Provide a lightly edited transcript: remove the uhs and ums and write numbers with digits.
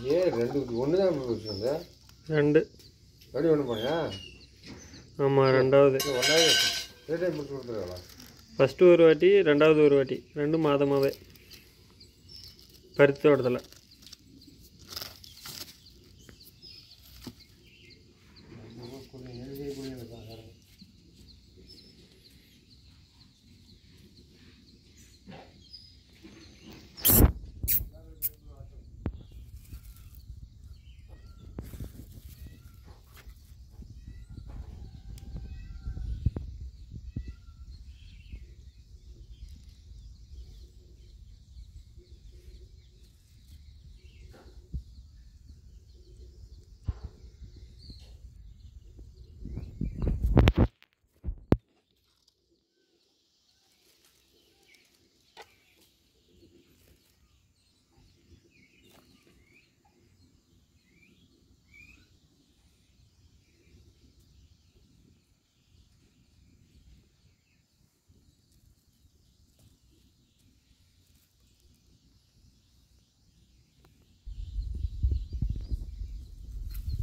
ஏன் ரெண்டு ஒன்று தான் வச்சுருந்த? ரெண்டு வடி ஒன்று போனியா? ஆமாம், ரெண்டாவது ஒன்றாவது டைம் பிடிச்சி கொடுத்துருக்கா? ஃபஸ்ட்டு ஒரு வாட்டி, ரெண்டாவது ஒரு வாட்டி, ரெண்டும் மாதமாகவே பருத்தி தோட்டத்தில்.